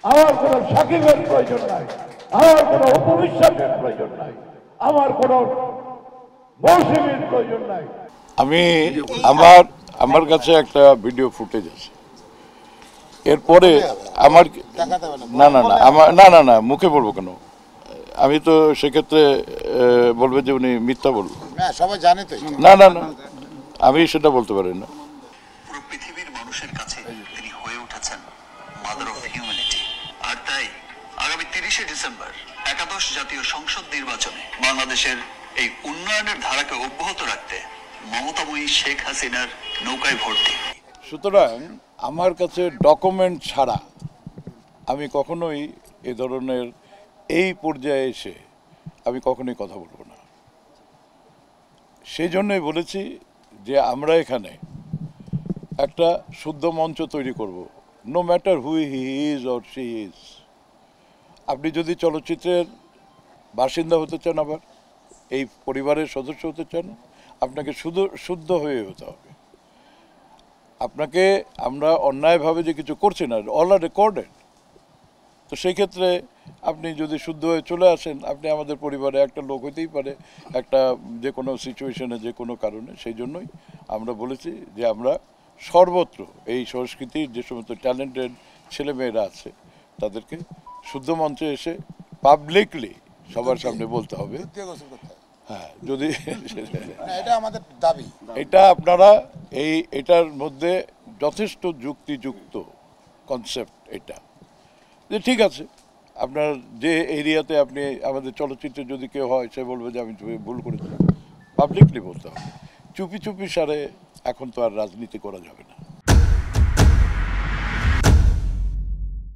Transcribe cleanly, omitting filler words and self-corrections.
আমার কোনো সাকিবের প্রয়োজন নাই, আমার কোনো উপবিশ্বাসের প্রয়োজন নাই, আমার কোনো মৌসুমীর প্রয়োজন নাই। আমি আমার কাছে একটা ভিডিও ফুটেজ আছে। এরপরে আমার না মুখে বলবো কেন? আমি তো সেক্ষেত্রে বলবে যে উনি মিথ্যা বলবেন। সবাই জানে তো। না আমি সেটা বলতে পারি না। পুরো পৃথিবীর মানুষের কাছে তিনি হয়ে উঠেছেন মাদার অফ হিউম্যানিটি। আর তাই আগামী 30শে ডিসেম্বর একাদশ জাতীয় সংসদ নির্বাচনে বাংলাদেশের এই উন্নয়নের ধারাকে অব্যাহত রাখতে মমতাময়ী শেখ হাসিনার নৌকায় ভোট দিন। সুতরাং আমার কাছে ডকুমেন্ট ছাড়া আমি কখনোই এ ধরনের এই পর্যায়ে এসে আমি কখনোই কথা বলবো না। সেই জন্যই বলেছি যে আমরা এখানে একটা শুদ্ধ মঞ্চ তৈরি করব, no matter who he is or she is. আপনি যদি চলচ্চিত্রের বাসিন্দা হতে চান, আবার এই পরিবারের সদস্য হতে চান, আপনাকে শুদ্ধ হয়ে হতে হবে। আপনাকে আমরা অন্যায়ভাবে যে কিছু করছি না, অল আর রেকর্ডেড। তো সেই ক্ষেত্রে আপনি যদি শুদ্ধ হয়ে চলে আসেন, আপনি আমাদের পরিবারে একটা লোক হইতেই পারে, একটা যে কোনো সিচুয়েশনে, যে কোনো কারণে। সেই জন্যই আমরা বলেছি যে আমরা সর্বত্র এই সংস্কৃতির যে সমস্ত ট্যালেন্টেড ছেলেমেয়েরা আছে তাদেরকে শুদ্ধ মঞ্চে এসে পাবলিকলি সবার সামনে বলতে হবে। হ্যাঁ, যদি এটা আমাদের দাবি, এটা আপনারা এটার মধ্যে যথেষ্ট যুক্তিযুক্ত কনসেপ্ট এটা, যে ঠিক আছে আপনার যে এরিয়াতে আপনি আমাদের চলচ্চিত্রে যদি কেউ হয়, সে বলবে যে আমি ভুল করেছি, পাবলিকলি বলতে হবে। চুপি সারে এখন তো আর রাজনীতি করা যাবে না।